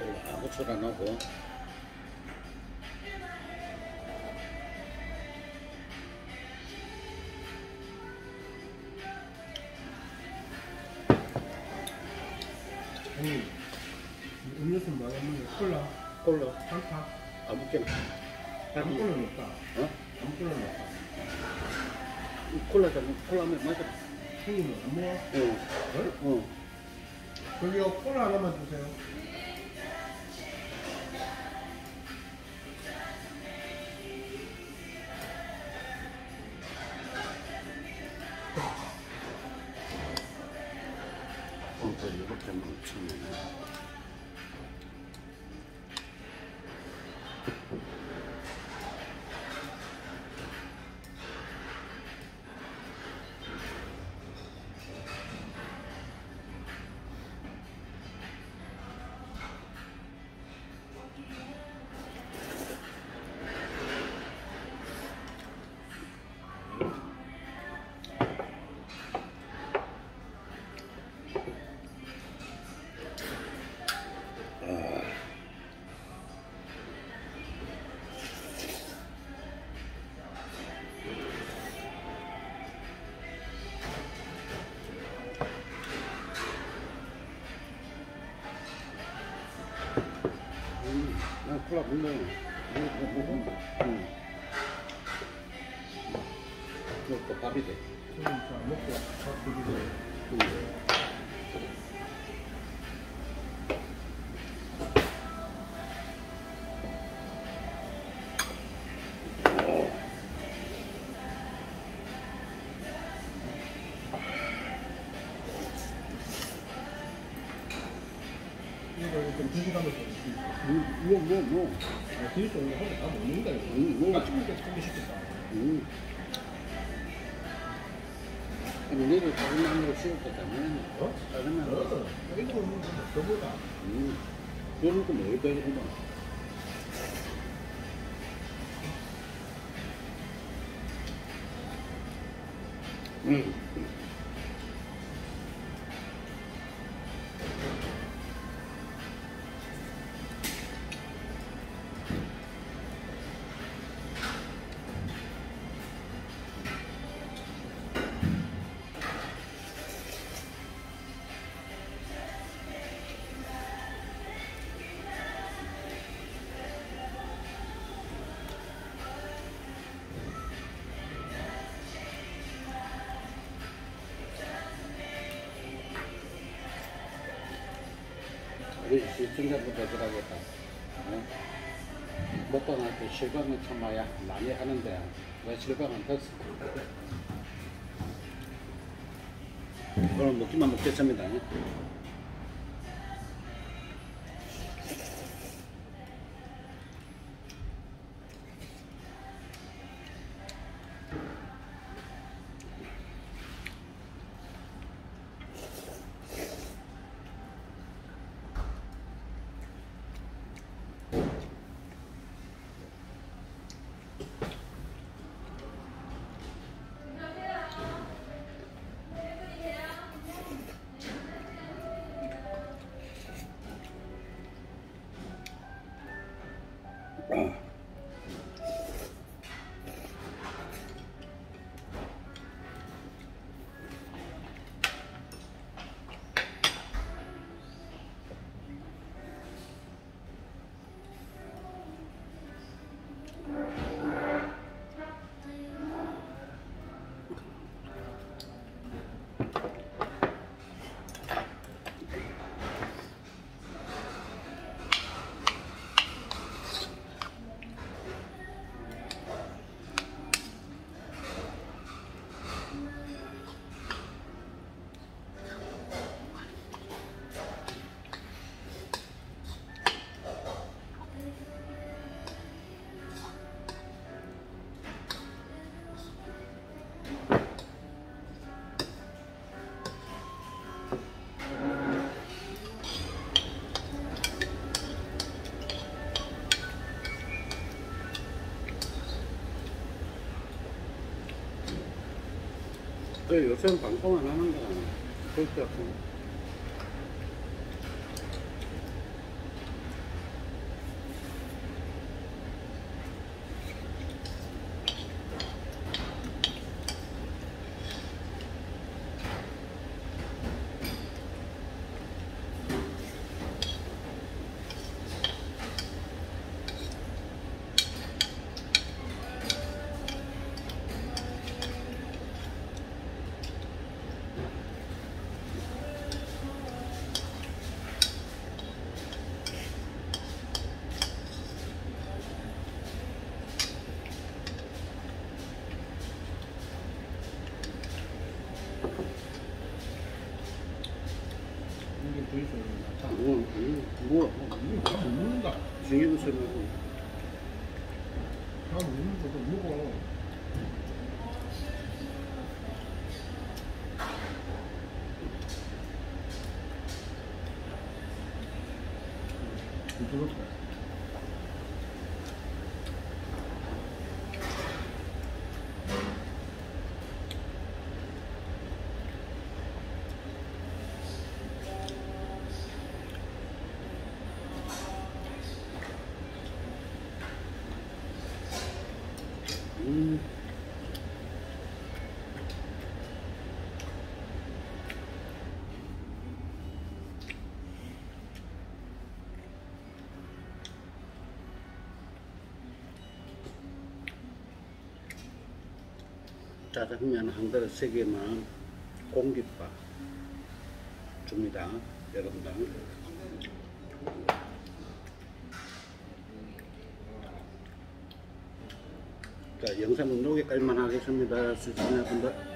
후추가 넣고. 아니 음료수 뭐 먹는 거 콜라? 콜라. 한파? 아무렇게나. 아무거나 넣었다. 어? 아무거나 넣었다. 콜라면 맞아. 형님은 안 먹어? 어. 어. 저기요 콜라 하나만 주세요. 이렇게 묻히면. 콜라 못 먹어. 먹어? 응. 먹고 밥이 돼. 그러니까 먹고 밥 드리고. 응. 이거 좀 드시고 가면서 뭐. 드실 수 없는 거 다 먹는다 이거. 아침부터 참기 쉽겠다. 아니, 내일 다른 나무로 씌웠거든. 어? 다른 나무로. 이거 먹는 거 저보다. 이런 거 먹을 거야, 이거. 우리 시청자분들 들어가겠다. 어? 먹고 나서 실감은 참아야 많이 하는데 왜 실감은 됐어? 그럼 먹기만 먹겠습니다. 요새는 방송 안 하는 거야. 그럴 것 같고. 뭐 이거 다 먹는다. 중요한 소리고 다 먹는 것도 먹어. 부드럽다. 짜장면 한 그릇 3개만 공깃밥 줍니다. 여러분들. 자, 영상은 여기까지만 하겠습니다. 시청자분들.